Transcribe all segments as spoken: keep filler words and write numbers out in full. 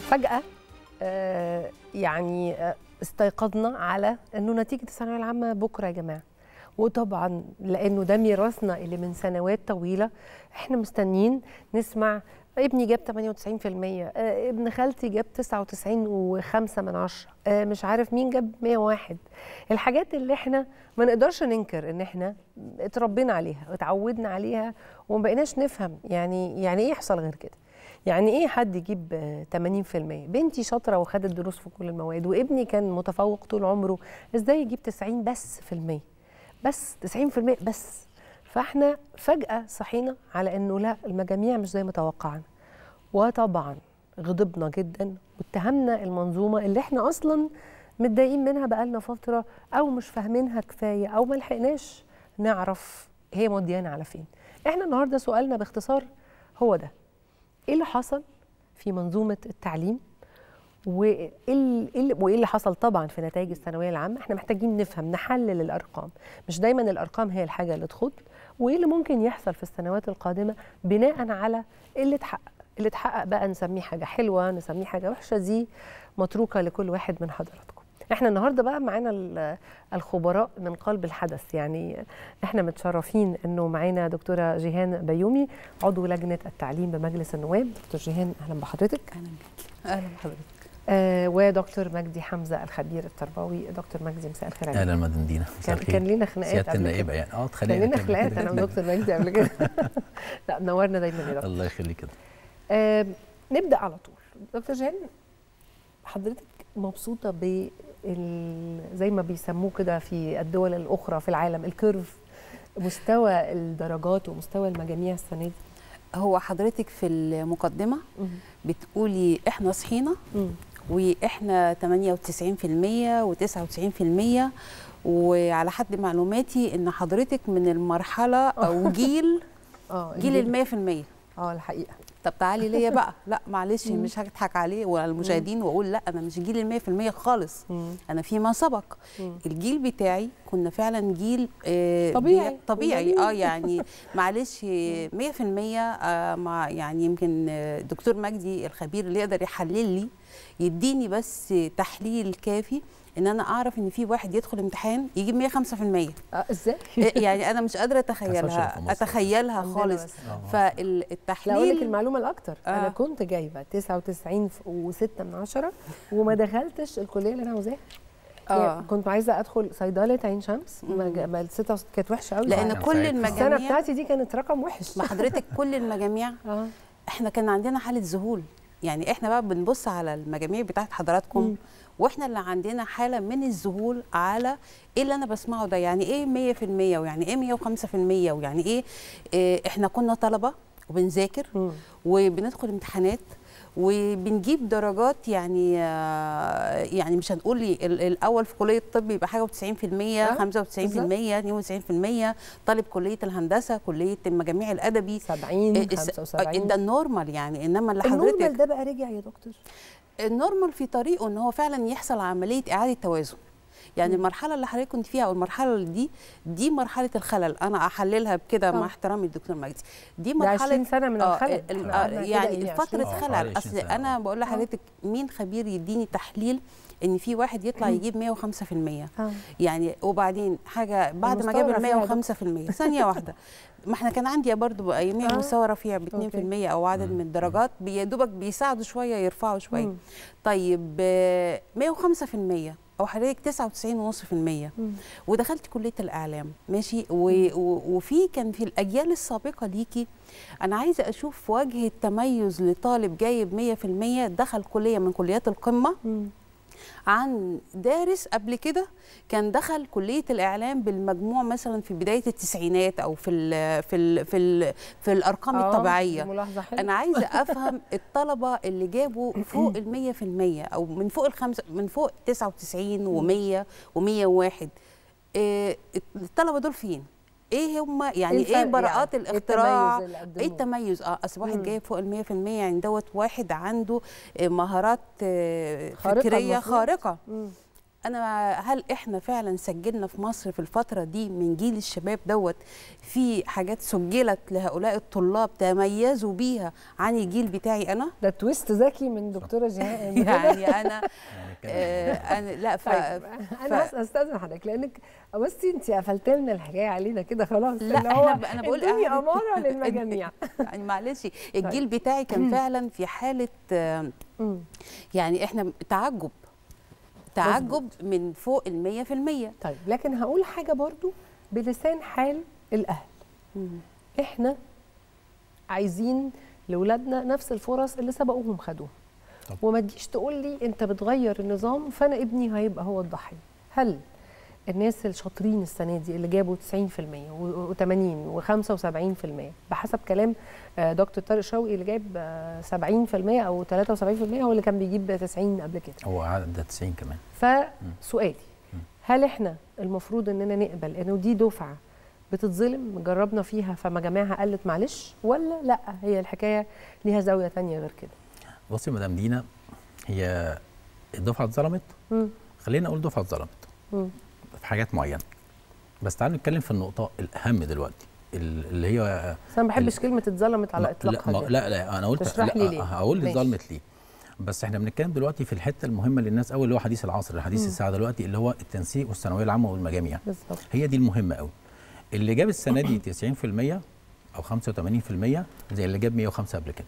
فجأة آه يعني آه استيقظنا على انه نتيجة الثانوية العامة بكرة يا جماعة. وطبعا لانه ده ميراثنا اللي من سنوات طويلة احنا مستنيين نسمع ابني جاب ثمانية وتسعين في المية، آه ابن خالتي جاب تسعة وتسعين وخمسة من عشرة، آه مش عارف مين جاب مية وواحد. الحاجات اللي احنا ما نقدرش ننكر ان احنا اتربينا عليها واتعودنا عليها وما بقيناش نفهم يعني يعني ايه يحصل غير كده. يعني ايه حد يجيب ثمانين في المية؟ بنتي شاطره وخدت دروس في كل المواد، وابني كان متفوق طول عمره، ازاي يجيب تسعين بس في المية؟ بس تسعين في المية بس. فاحنا فجأة صحينا على انه لا، المجاميع مش زي ما توقعنا. وطبعا غضبنا جدا واتهمنا المنظومه اللي احنا اصلا متضايقين منها بقالنا فتره، او مش فاهمينها كفايه، او ما لحقناش نعرف هي موديانا على فين. احنا النهارده سؤالنا باختصار هو ده: ايه اللي حصل في منظومه التعليم؟ وايه اللي حصل طبعا في نتائج الثانويه العامه؟ احنا محتاجين نفهم، نحلل الارقام، مش دايما الارقام هي الحاجه اللي تخض. وايه اللي ممكن يحصل في السنوات القادمه بناء على اللي اتحقق. اللي اتحقق بقى نسميه حاجه حلوه، نسميه حاجه وحشه، دي متروكه لكل واحد من حضراتكم. احنا النهارده بقى معانا الخبراء من قلب الحدث، يعني احنا متشرفين انه معانا دكتوره جيهان بيومي، عضو لجنه التعليم بمجلس النواب. دكتور جيهان اهلا بحضرتك. اهلا بك. اهلا بحضرتك. آه ودكتور مجدي حمزه الخبير التربوي. دكتور مجدي مساء الخير عليك. اهلا مدام دينا. كان, كان لينا خناقات سياده النائبه يعني اه اتخانقنا كان لينا خناقات انا ودكتور مجدي قبل كده. لا منورنا دايما يا دكتور. الله يخليك كده. آه نبدا على طول. دكتور جيهان، حضرتك مبسوطه ب زي ما بيسموه كده في الدول الاخرى في العالم الكيرف، مستوى الدرجات ومستوى المجاميع السنه دي؟ هو حضرتك في المقدمه بتقولي احنا صحينا واحنا ثمانية وتسعين في المية وتسعة وتسعين في المية، وعلى حد معلوماتي ان حضرتك من المرحله او جيل جيل ال مية في المية. اه الحقيقه. طب تعالي ليا بقى، لا معلش مش هضحك عليه والمشاهدين واقول لا انا مش جيل ال مية في المية خالص. مم. انا فيما سبق. مم. الجيل بتاعي كنا فعلا جيل آه طبيعي طبيعي اه يعني معلش مية في المية. آه مع يعني يمكن دكتور مجدي الخبير اللي يقدر يحلل لي يديني بس تحليل كافي ان انا اعرف ان في واحد يدخل امتحان يجيب مية وخمسة في المية. اه ازاي؟ يعني انا مش قادره اتخيلها اتخيلها خالص. فالتحليل لا اقول لك المعلومه الاكتر. آه. انا كنت جايبه تسعة وتسعين وستة من عشرة وما دخلتش الكليه اللي انا عاوزاها. اه كنت عايزه ادخل صيدله عين شمس، ما ستة كانت وحشه قوي لان كل المجاميع السنه بتاعتي دي كانت رقم وحش. ما حضرتك كل المجاميع آه. احنا كان عندنا حاله ذهول. يعني احنا بقى بنبص على المجاميع بتاعت حضراتكم مم. واحنا اللي عندنا حاله من الذهول على ايه اللي انا بسمعه ده. يعني ايه مية في المية ويعني ايه مية وخمسة في المية ويعني ايه, إيه احنا كنا طلبه وبنذاكر مم. وبندخل امتحانات وبنجيب درجات يعني يعني مش هنقول الاول في كليه الطب يبقى حاجه وتسعين في المية خمسة وتسعين في المية اتنين وتسعين في المية، طالب كليه الهندسه كليه المجاميع الادبي سبعين خمسة وسبعين ده النورمال يعني. انما اللي حضرتك النورمال ده بقى رجع يا دكتور؟ النورمال في طريقه ان هو فعلا يحصل عمليه اعاده توازن. يعني م. المرحله اللي حضرتك كنت فيها او المرحله اللي دي دي مرحله الخلل. انا احللها بكده مع احترامي للدكتور مجدي. دي مرحله عشرين سنه من الخلل. آه آه يعني فتره خلل. اصل انا بقول لحضرتك مين خبير يديني تحليل ان في واحد يطلع يجيب مية وخمسة في المية آه. يعني وبعدين حاجه بعد ما جاب ال مية وخمسة في المية ثانيه واحده. ما احنا كان عندي برضه اياميها آه. مستوى رفيع ب اتنين في المية او عدد من الدرجات يا دوبك بيساعدوا شويه يرفعوا شويه. مم. طيب مية وخمسة في المية او حضرتك تسعة وتسعين فاصلة خمسة في المية ودخلت كليه الاعلام ماشي. وفي كان في الاجيال السابقه ليكي انا عايزه اشوف وجه التميز لطالب جايب مية في المية دخل كليه من كليات القمه مم. عن دارس قبل كده كان دخل كليه الاعلام بالمجموع مثلا في بدايه التسعينات او في ال في ال في ال في الارقام الطبيعيه. انا عايزه افهم الطلبه اللي جابوا فوق ال مية في المية او من فوق الخمسه من فوق تسعة وتسعين ومية ومية وواحد، إيه الطلبه دول فين؟ ايه هم يعني ايه براءات يعني الاختراع؟ ايه التميز؟ اه اصل واحد جايب فوق ال مية في المية يعني دوت واحد عنده مهارات فكريه خارقه. مم. انا هل احنا فعلا سجلنا في مصر في الفتره دي من جيل الشباب دوت في حاجات سجلت لهؤلاء الطلاب تميزوا بيها عن الجيل بتاعي انا؟ ده تويست ذكي من دكتوره جهاد. يعني انا آه انا لا ف... طيب ف... انا هستاذن حضرتك لانك بصي انت قفلت لنا الحكايه علينا كده خلاص. لا اللي هو احنا انا بقول ادوني اماره للمجاميع. يعني معلش الجيل بتاعي كان فعلا في حاله يعني احنا تعجب تعجب من فوق المية في المية. طيب لكن هقول حاجة برضو بلسان حال الأهل. مم. إحنا عايزين لأولادنا نفس الفرص اللي سبقوهم خدوها، وما تجيش تقول لي أنت بتغير النظام فأنا ابني هيبقى هو الضحية. هل الناس الشاطرين السنة دي اللي جابوا تسعين في المية وثمانين وخمسة وسبعين في المية بحسب كلام دكتور طارق شوقي اللي جايب سبعين في المية أو ثلاثة وسبعين في المية هو اللي كان بيجيب تسعين قبل كده، هو عدى تسعين كمان. فسؤالي هل احنا المفروض اننا نقبل انه دي دفعه بتتظلم جربنا فيها فمجامعها قلت معلش، ولا لا هي الحكايه ليها زاويه ثانيه غير كده؟ بصي يا مدام دينا، هي الدفعه اتظلمت، خلينا اقول دفعه اتظلمت في حاجات معينه، بس تعالوا نتكلم في النقطه الاهم دلوقتي اللي هي بس انا ما بحبش كلمه اتظلمت على اطلاقها. لا, لا لا انا قلت تشرح لي ليه؟ هقول اتظلمت ليه، بس احنا بنتكلم دلوقتي في الحته المهمه للناس قوي اللي هو حديث العصر، حديث الساعه دلوقتي اللي هو التنسيق والثانويه العامه والمجاميع. بالظبط، هي دي المهمه قوي. اللي جاب السنه دي تسعين في المية او خمسة وثمانين في المية زي اللي جاب مية وخمسة قبل كده،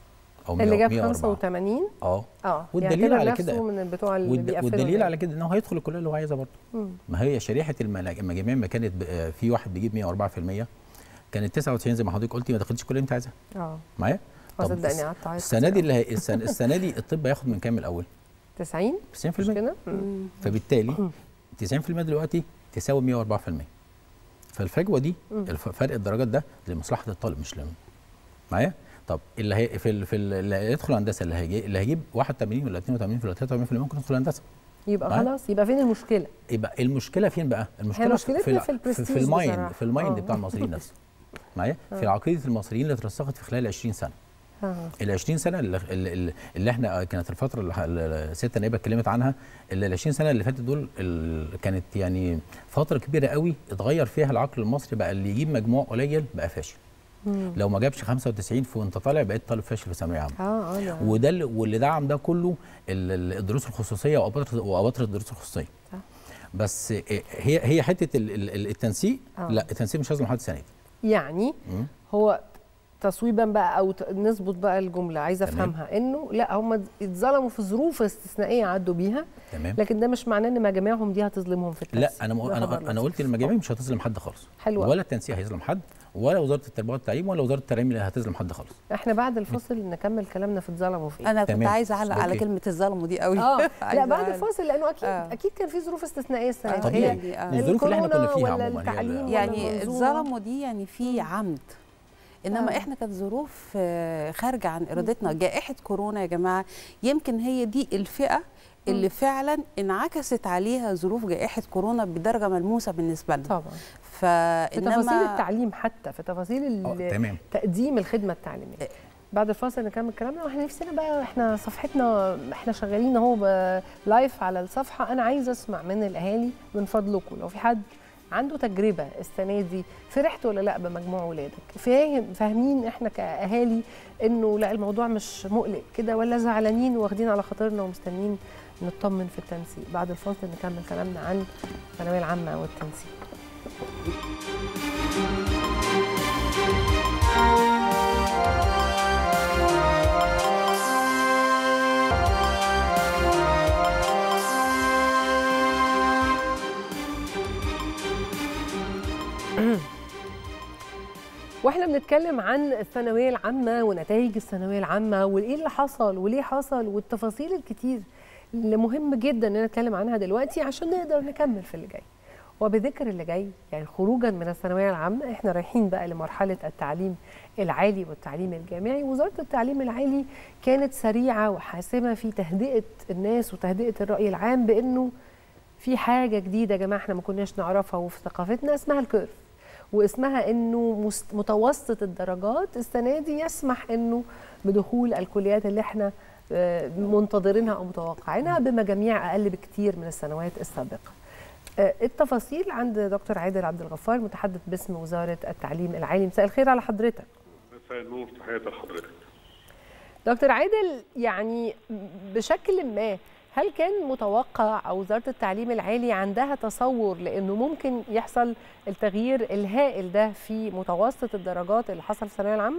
او اللي جاب خمسة وثمانين اه اه والدليل على كده من بتوع اللي والد... والدليل على كده انه هيدخل الكليه اللي هو عايزها برضه. ما هي شريحه المجاميع ما كانت ب... في واحد بيجيب مية وأربعة في المية كانت تسعة وتسعين زي ما حضرتك قلتي ما دخلتش الكليه اللي انت عايزها. اه معايا؟ طب صدقني قعدت عايز السنه دي اللي هي السنه, السنة دي الطب هياخد من كام الاول؟ تسعين تسعين في المية. فبالتالي تسعين في المية دلوقتي تساوي مية وأربعة في المية. فالفجوه دي فرق الدرجات ده لمصلحه الطالب مش لم معايا؟ طب اللي هي في ال في ال اللي هيدخل هندسه اللي هيجي اللي هيجيب واحد وثمانين ولا اثنين وثمانين ولا ثلاثة وثمانين في المية ممكن يدخل هندسه. يبقى معايا؟ خلاص يبقى فين المشكله؟ يبقى المشكله فين بقى؟ المشكله في في, في, في المايند في المايند بتاع المصريين نفسه. معايا؟ في عقيده المصريين اللي اترسخت في خلال عشرين سنه. ال عشرين سنه اللي, اللي, اللي احنا كانت الفتره اللي الست نائبه اتكلمت عنها، اللي ال عشرين سنه اللي فاتت دول كانت يعني فتره كبيره قوي اتغير فيها العقل المصري، بقى اللي يجيب مجموع قليل بقى فاشل. مم. لو ما جابش خمسة وتسعين في وانت طالع بقيت طالب فاشل في ثانويه عامه. اه اه وده اللي واللي دعم ده كله الدروس الخصوصيه واباطره الدروس الخصوصيه. صح. بس هي هي حته التنسيق آه. لا التنسيق مش لازم حد السنه دي. يعني مم. هو تصويبا بقى او نظبط بقى الجمله عايزه افهمها انه لا هم اتظلموا في ظروف استثنائيه عدوا بيها. تمام. لكن ده مش معناه ان مجاميعهم دي هتظلمهم في التنسيق. لا انا م... انا انا قلت المجاميع مش هتظلم حد خالص. حلو. ولا التنسيق هيظلم حد، ولا وزاره التربيه والتعليم، ولا وزاره التعليم اللي هتظلم حد خالص. احنا بعد الفاصل نكمل كلامنا في اتظلموا في ايه. انا كنت عايزه اعلق على كلمه اتظلموا دي قوي. اه لا بعد الفاصل لانه اكيد آه. اكيد كان في ظروف استثنائيه السنه دي. طبيعي آه. الظروف اللي احنا كنا فيها عموما يعني اتظلموا دي يعني في عمد، انما آه. احنا كانت ظروف خارجه عن ارادتنا. جائحه كورونا يا جماعه يمكن هي دي الفئه اللي فعلا انعكست عليها ظروف جائحه كورونا بدرجه ملموسه بالنسبه لنا. طبعا. فانما في تفاصيل التعليم حتى في تفاصيل تقديم الخدمه التعليميه. بعد الفاصل نكمل كلامنا، واحنا نفسنا بقى احنا صفحتنا احنا شغالين اهو لايف على الصفحه. انا عايزه اسمع من الاهالي من فضلكم لو في حد عنده تجربه السنه دي فرحت ولا لا بمجموع ولادك، فاهم فاهمين احنا كاهالي انه لا الموضوع مش مقلق كده، ولا زعلانين واخدين على خاطرنا ومستنيين نطمن في التنسيق. بعد الفاصل نكمل كلامنا عن الثانويه العامه والتنسيق. واحنا بنتكلم عن الثانويه العامه ونتائج الثانويه العامه وايه اللي حصل وليه حصل والتفاصيل الكتير اللي مهم جدا ان نتكلم عنها دلوقتي عشان نقدر نكمل في اللي جاي. وبذكر اللي جاي يعني خروجا من الثانويه العامه احنا رايحين بقى لمرحله التعليم العالي والتعليم الجامعي. وزاره التعليم العالي كانت سريعه وحاسمه في تهدئه الناس وتهدئه الراي العام بانه في حاجه جديده يا جماعه احنا ما كناش نعرفها وفي ثقافتنا اسمها الكيرف، واسمها انه متوسط الدرجات السنه دي يسمح انه بدخول الكليات اللي احنا منتظرينها أو متوقعينها بمجاميع أقل بكتير من السنوات السابقة. التفاصيل عند دكتور عادل عبد الغفار متحدث باسم وزارة التعليم العالي. مساء الخير على حضرتك. مساء النور، تحياتي لحضرتك. دكتور عادل، يعني بشكل ما هل كان متوقع أو وزارة التعليم العالي عندها تصور لأنه ممكن يحصل التغيير الهائل ده في متوسط الدرجات اللي حصل في الثانوية العامة؟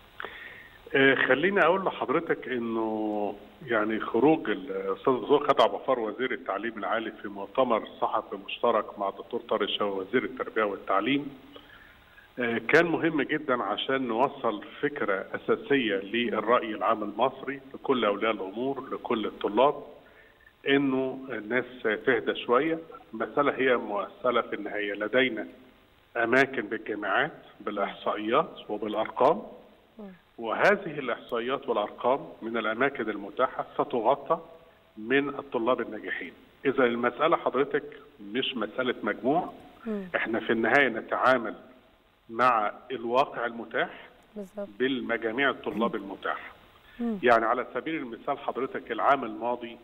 آه خليني أقول لحضرتك إنه يعني خروج الأستاذ الدكتور خالد عبد الغفار وزير التعليم العالي في مؤتمر صحفي مشترك مع الدكتور طارق شوقي وزير التربية والتعليم آه كان مهم جدا عشان نوصل فكرة أساسية للرأي العام المصري لكل أولياء الأمور لكل الطلاب، انه الناس تهدى شويه. المساله هي مؤثله في النهايه، لدينا اماكن بالجامعات بالاحصائيات وبالارقام، وهذه الاحصائيات والارقام من الاماكن المتاحه ستغطى من الطلاب الناجحين. اذا المساله حضرتك مش مساله مجموع، احنا في النهايه نتعامل مع الواقع المتاح بالمجاميع الطلاب المتاحه. يعني على سبيل المثال حضرتك العام الماضي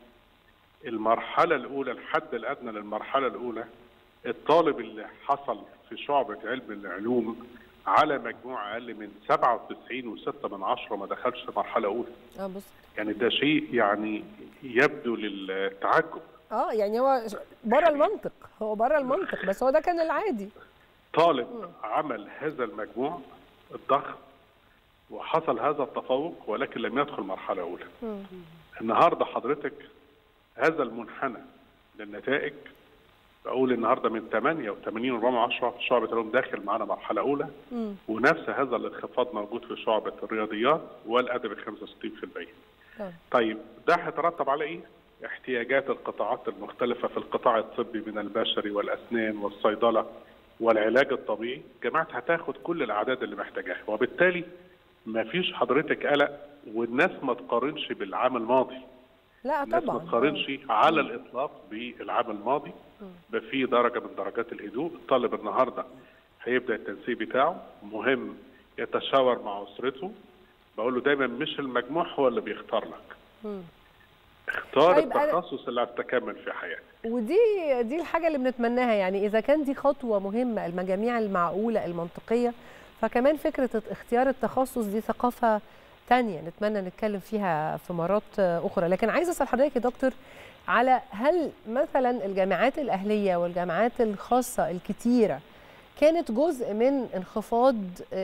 المرحلة الأولى، الحد الأدنى للمرحلة الأولى، الطالب اللي حصل في شعبة علم العلوم على مجموع أقل من سبعة وتسعين وستة من عشرة ما دخلش مرحلة أولى. اه بص يعني ده شيء يعني يبدو للتعجب. اه يعني هو بره المنطق، هو بره المنطق، بس هو ده كان العادي. طالب م. عمل هذا المجموع الضخم وحصل هذا التفوق ولكن لم يدخل مرحلة أولى. م. النهارده حضرتك هذا المنحنى للنتائج، بقول النهارده من ثمانية وثمانين وأربعة من عشرة في شعبة العلوم داخل معانا مرحلة أولى، م. ونفس هذا الانخفاض موجود في شعبة الرياضيات والأدب خمسة وستين بالمئة. طيب ده هيترتب على إيه؟ احتياجات القطاعات المختلفة في القطاع الطبي من البشري والأسنان والصيدلة والعلاج الطبيعي، الجامعات هتاخد كل الأعداد اللي محتاجاها، وبالتالي ما فيش حضرتك قلق، والناس ما تقارنش بالعام الماضي. لا الناس طبعا ما تقارنش على الاطلاق بالعام الماضي. بقى في درجه من درجات الهدوء. الطالب النهارده هيبدا التنسيق بتاعه، مهم يتشاور مع اسرته. بقول له دايما مش المجموع هو اللي بيختار لك، مم. اختار طيب التخصص اللي هتكمل في حياتك. ودي دي الحاجه اللي بنتمناها. يعني اذا كان دي خطوه مهمه، المجاميع المعقوله المنطقيه، فكمان فكره اختيار التخصص دي ثقافه تانية نتمنى نتكلم فيها في مرات أخرى. لكن عايزة أسأل حضرتك يا دكتور على هل مثلا الجامعات الأهلية والجامعات الخاصة الكتيرة كانت جزء من انخفاض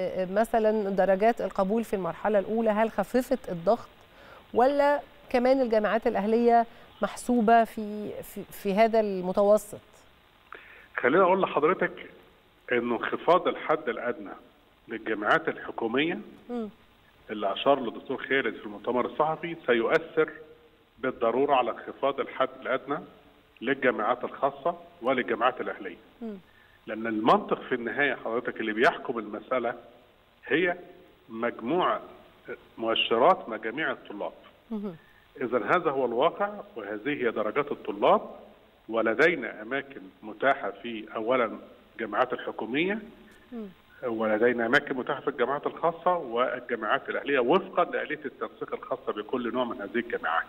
مثلا درجات القبول في المرحلة الأولى؟ هل خففت الضغط ولا كمان الجامعات الأهلية محسوبة في في, في هذا المتوسط؟ خليني أقول لحضرتك إنه انخفاض الحد الأدنى للجامعات الحكومية م. اللي أشار له الدكتور خالد في المؤتمر الصحفي سيؤثر بالضرورة على انخفاض الحد الأدنى للجامعات الخاصة وللجامعات الأهلية. م. لأن المنطق في النهاية حضرتك اللي بيحكم المسألة هي مجموعة مؤشرات مجاميع الطلاب. إذن هذا هو الواقع وهذه هي درجات الطلاب، ولدينا أماكن متاحة في أولا الجامعات الحكومية، م. ولدينا أماكن متاحة في الجامعات الخاصة والجامعات الأهلية وفقا لآلية التنسيق الخاصة بكل نوع من هذه الجامعات.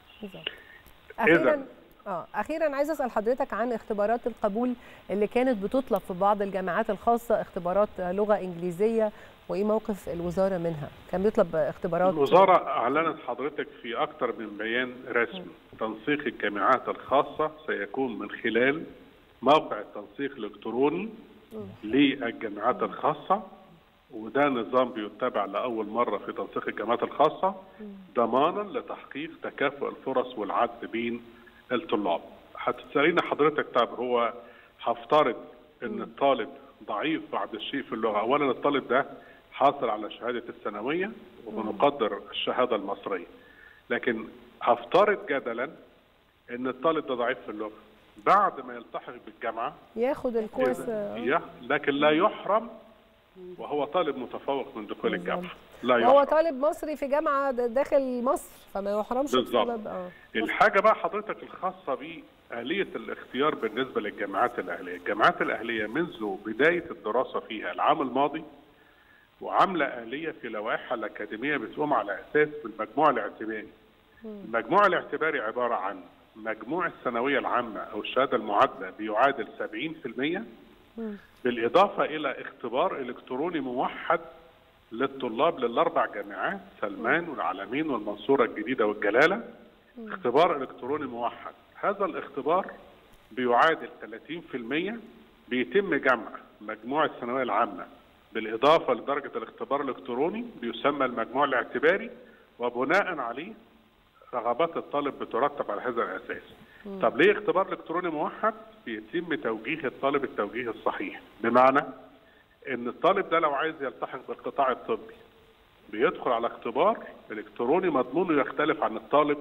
أخيرا اه اخيرا عايزه اسال حضرتك عن اختبارات القبول اللي كانت بتطلب في بعض الجامعات الخاصه، اختبارات لغه انجليزيه، وايه موقف الوزاره منها؟ كان بيطلب اختبارات. الوزاره اعلنت حضرتك في اكثر من بيان رسمي تنسيق الجامعات الخاصه سيكون من خلال موقع التنسيق الالكتروني للجامعات الخاصه، وده نظام بيتبع لاول مره في تنسيق الجامعات الخاصه ضمانا لتحقيق تكافؤ الفرص والعدل بين الطلاب. هتساليني حضرتك طب هو هفترض ان الطالب ضعيف بعض الشيء في اللغه، اولا الطالب ده حاصل على شهاده الثانويه وبنقدر الشهاده المصريه، لكن هفترض جدلا ان الطالب ده ضعيف في اللغه، بعد ما يلتحق بالجامعه ياخد الكورس لكن لا يحرم وهو طالب متفوق من دخول الجامعه. لا يحرم. هو طالب مصري في جامعه داخل مصر فما يحرمش بسبب اه الحاجه بقى حضرتك الخاصه بآلية الاختيار بالنسبه للجامعات الاهليه. الجامعات الاهليه منذ بدايه الدراسه فيها العام الماضي وعامله آلية في لوائحها الاكاديميه بتقوم على اساس المجموع الاعتمادي. المجموع الاعتباري عباره عن مجموع الثانويه العامه او الشهاده المعادله بيعادل سبعين بالمئة بالاضافه الى اختبار الكتروني موحد للطلاب للاربع جامعات سلمان والعلمين والمنصوره الجديده والجلاله. اختبار الكتروني موحد، هذا الاختبار بيعادل ثلاثين بالمئة. بيتم جمع مجموع الثانويه العامه بالاضافه لدرجه الاختبار الالكتروني بيسمى المجموع الاعتباري، وبناء عليه رغبات الطالب بترتب على هذا الاساس. مم. طب ليه اختبار الكتروني موحد؟ بيتم توجيه الطالب التوجيه الصحيح، بمعنى ان الطالب ده لو عايز يلتحق بالقطاع الطبي بيدخل على اختبار الكتروني مضمونه يختلف عن الطالب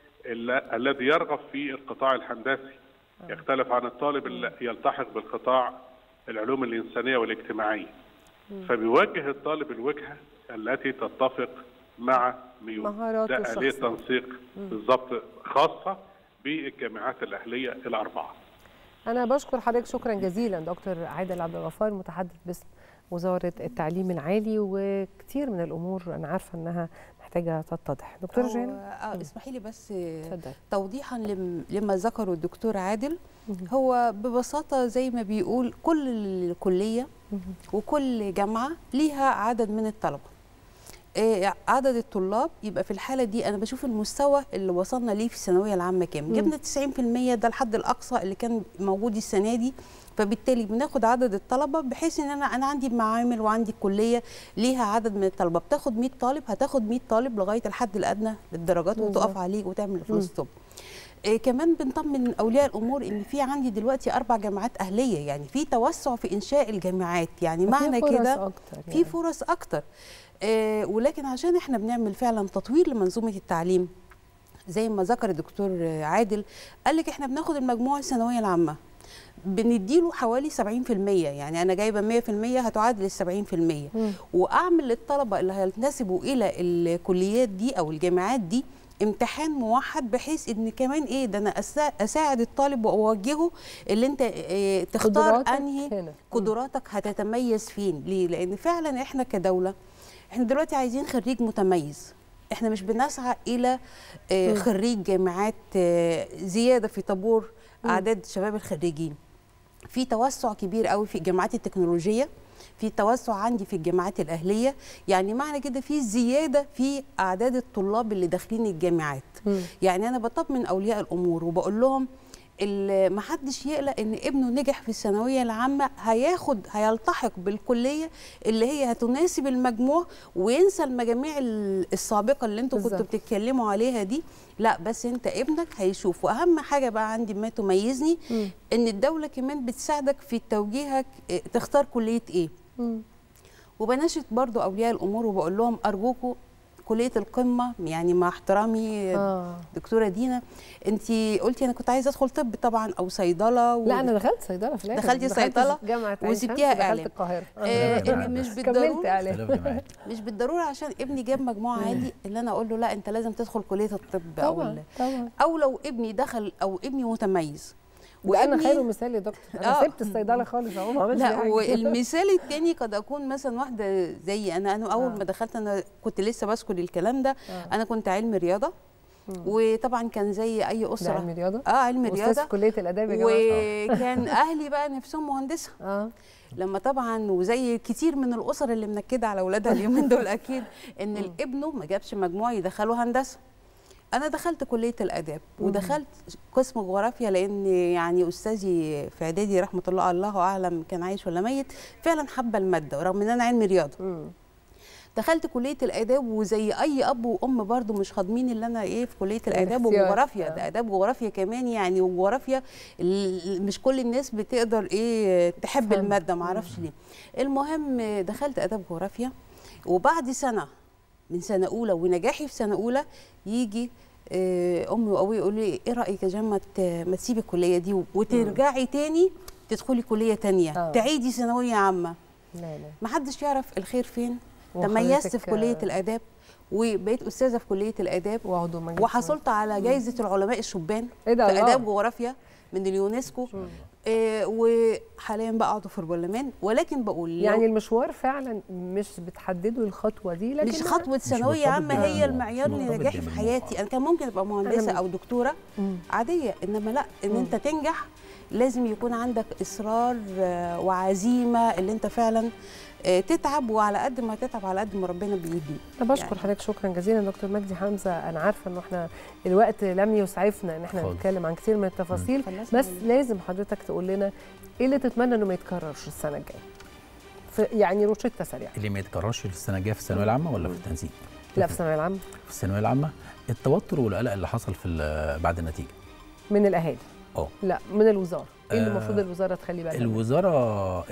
الذي يرغب في القطاع الهندسي، يختلف عن الطالب اللي يلتحق بالقطاع العلوم الانسانيه والاجتماعيه. فبيوجه الطالب الوجهه التي تتفق مع ميوله. ده آلية تنسيق بالضبط خاصه بالجامعات الاهليه الاربعه. انا بشكر حضرتك شكرا جزيلا دكتور عادل عبد الغفار، متحدث باسم وزاره التعليم العالي، وكثير من الامور انا عارفه انها محتاجه تتضح. دكتور جيهان اه اسمحي لي بس فدل. توضيحا لما ذكره الدكتور عادل، هو ببساطه زي ما بيقول كل كليه وكل جامعه ليها عدد من الطلبه. إيه عدد الطلاب يبقى في الحاله دي انا بشوف المستوى اللي وصلنا ليه في الثانويه العامه كام. جبنا تسعين بالمئة، ده الحد الاقصى اللي كان موجود السنه دي، فبالتالي بناخد عدد الطلبه بحيث ان انا انا عندي معامل وعندي كليه ليها عدد من الطلبه، بتاخد مئة طالب، هتاخد مئة طالب لغايه الحد الادنى للدرجات وتقف عليه وتعمل فلوس توب. إيه كمان بنطمن اولياء الامور ان في عندي دلوقتي اربع جامعات اهليه، يعني في توسع في انشاء الجامعات، يعني معنى كده في فرص اكتر. آه ولكن عشان احنا بنعمل فعلا تطوير لمنظومه التعليم زي ما ذكر الدكتور عادل، قال لك احنا بناخد المجموع الثانويه العامه بنديله حوالي سبعين بالمئة، يعني انا جايبه مئة بالمئة هتعادل ال سبعين بالمئة، واعمل للطلبه اللي هينتسبوا الى الكليات دي او الجامعات دي امتحان موحد، بحيث ان كمان ايه ده انا اساعد الطالب واوجهه اللي انت اه تختار انهي قدراتك هتتميز فين. ليه؟ لان فعلا احنا كدوله احنا دلوقتي عايزين خريج متميز، احنا مش بنسعى الى اه خريج جامعات اه زياده في طابور اعداد شباب الخريجين. في توسع كبير قوي في الجامعات التكنولوجيه، في توسع عندي في الجامعات الاهليه، يعني معنى كده في زياده في اعداد الطلاب اللي داخلين الجامعات. م. يعني انا بطمن اولياء الامور وبقول لهم ما حدش يقلق ان ابنه نجح في الثانويه العامه هياخد هيلتحق بالكليه اللي هي هتناسب المجموع، وينسى المجاميع السابقه اللي انتوا كنتوا بتتكلموا عليها دي. لا بس انت ابنك هيشوف. واهم حاجه بقى عندي ما تميزني م. ان الدوله كمان بتساعدك في توجيهك تختار كليه ايه. م. وبناشد برضو اولياء الامور وبقول لهم ارجوكم كليه القمه، يعني مع احترامي آه. دكتوره دينا، انت قلتي انا كنت عايزه ادخل طب طبعا او صيدله و... لا انا دخلت صيدله في الاخر، دخلتي صيدله وسبتيها اعلام، دخلت القاهره آه مش بالضروره مش بالضروره عشان ابني جاب مجموع عالي اللي انا اقول له لا انت لازم تدخل كليه الطب. طبعا او طبعا. او لو ابني دخل او ابني متميز وانا خير مثال يا دكتور، انا آه. سبت الصيدله خالص اهو ما عملتش لا. والمثال الثاني قد اكون مثلا واحده زي انا انا اول آه. ما دخلت انا كنت لسه بذكر الكلام ده. آه. انا كنت علم رياضه، مم. وطبعا كان زي اي اسره علم رياضه اه علم رياضه استاذ كليه الاداب يا جماعه، وكان اهلي بقى نفسهم مهندسه. اه لما طبعا وزي كتير من الاسر اللي منكده على اولادها اليومين دول اكيد ان ابنه ما جابش مجموع يدخله هندسه. أنا دخلت كلية الآداب ودخلت قسم جغرافيا، لأن يعني أستاذي في إعدادي رحمة الله الله أعلم كان عايش ولا ميت، فعلا حابة المادة رغم إن أنا علمي رياضة. مم. دخلت كلية الآداب وزي أي أب وأم برضو مش خاضمين اللي أنا إيه في كلية الآداب وجغرافيا، ده آداب وجغرافيا كمان يعني، وجغرافيا مش كل الناس بتقدر إيه تحب المادة معرفش ليه. المهم دخلت آداب جغرافيا، وبعد سنة من سنه اولى ونجاحي في سنه اولى يجي امي وابوي يقولوا لي ايه رايك يا جماعه ما تسيبي الكليه دي وترجعي تاني تدخلي كليه تانية آه. تعيدي ثانويه عامه. لا لا ما حدش يعرف الخير فين. تميزت في كليه الاداب وبقيت استاذه في كليه الاداب وحصلت على جائزه العلماء الشبان في اداب جغرافيا من اليونسكو. إيه وحاليا بقى عضو في البرلمان، ولكن بقول يعني المشوار فعلا مش بتحددوا الخطوه دي، لكن مش خطوه ثانويه عامه هي المعيار لنجاحي في حياتي. انا كان ممكن ابقى مهندسه او دكتوره مم. عاديه، انما لا، ان مم. انت تنجح لازم يكون عندك اصرار وعزيمه اللي انت فعلا تتعب، وعلى قد ما تتعب على قد ما ربنا بيدي. انا بشكر يعني. حضرتك شكرا جزيلا دكتور مجدي حمزه. انا عارفه انه احنا الوقت لم يسعفنا ان احنا خالص. نتكلم عن كثير من التفاصيل، بس لازم حضرتك تقول لنا ايه اللي تتمنى انه ما يتكررش السنه الجايه، يعني روشته سريعه. اللي ما يتكررش السنه الجايه في الثانويه العامه ولا في التنسيق؟ لا في الثانويه العامه. في الثانويه العامه التوتر والقلق اللي حصل في بعد النتيجه من الاهالي. اه لا من الوزاره. ايه اللي المفروض الوزاره تخلي بالها؟ الوزاره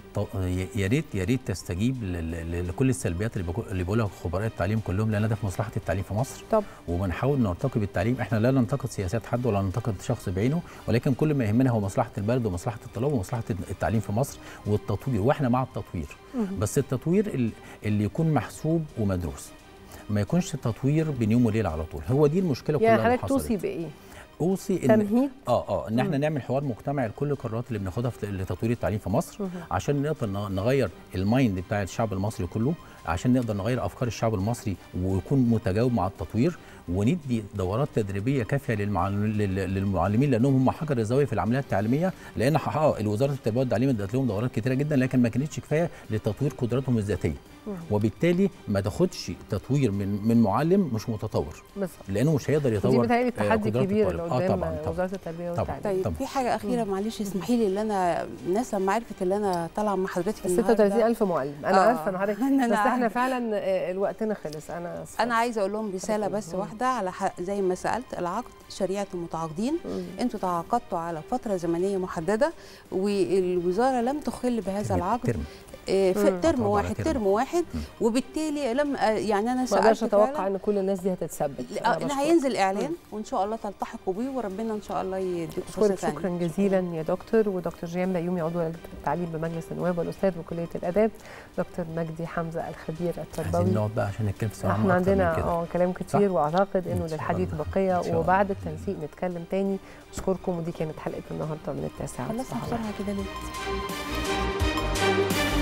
يا ريت يا ريت تستجيب لكل السلبيات اللي اللي بيقولها خبراء التعليم كلهم، لان ده في مصلحه التعليم في مصر. طب وبنحاول نرتقي بالتعليم، احنا لا ننتقد سياسات حد ولا ننتقد شخص بعينه، ولكن كل ما يهمنا هو مصلحه البلد ومصلحه الطلاب ومصلحه التعليم في مصر والتطوير، واحنا مع التطوير. بس التطوير اللي يكون محسوب ومدروس، ما يكونش تطوير بين يوم وليله على طول. هو دي المشكله كلها. يعني حضرتك توصي بايه؟ اوصي ان تمهيد اه اه ان احنا نعمل حوار مجتمعي لكل القرارات اللي بناخدها لتطوير التعليم في مصر، مم. عشان نقدر نغير المايند بتاع الشعب المصري كله، عشان نقدر نغير افكار الشعب المصري ويكون متجاوب مع التطوير، وندي دورات تدريبيه كافيه للمعلمين لانهم هم حجر الزاويه في العمليات التعليميه، لان حقق الوزاره التربيه والتعليم ادت لهم دورات كتيره جدا لكن ما كانتش كفايه لتطوير قدراتهم الذاتيه، وبالتالي ما تاخدش تطوير من من معلم مش متطور، لانه مش هيقدر يطور. دي متهيألي تحدي كبير اللي قدام آه وزاره التربيه والتعليم. طيب طبعًا. في حاجه اخيره معلش اسمحي لي، اللي انا الناس لما عرفت اللي انا طالعه مع حضرتك ستة وثلاثين ألف معلم، انا آه. عارفه ان حضرتك بس احنا فعلا الوقتنا خلص. انا أصفر. انا عايزه اقول لهم رساله بس واحده، على زي ما سالت العقد شريعه المتعاقدين، انتوا تعاقدتوا على فتره زمنيه محدده والوزاره لم تخل بهذا العقد في ترم واحد ترم واحد وبالتالي لم يعني انا سالت، ما اقدرش اتوقع ان كل الناس دي هتتثبت. لا هينزل اعلان وان شاء الله تلتحقوا بيه وربنا ان شاء الله يديكم فرصه ثانيه. شكرا جزيلا يا دكتور. ودكتور جيهان بيومي عضو لجنه التعليم بمجلس النواب والاستاذ بكليه الاداب دكتور مجدي حمزه الخبير التربوي. عايزين نقعد بقى عشان نتكلم في احنا عندنا اه كلام كتير واعتقد انه للحديث بقيه، وبعد التنسيق نتكلم تاني. اشكركم، ودي كانت حلقه النهارده من التاسعه. خلصنا بسرعه كده ليه؟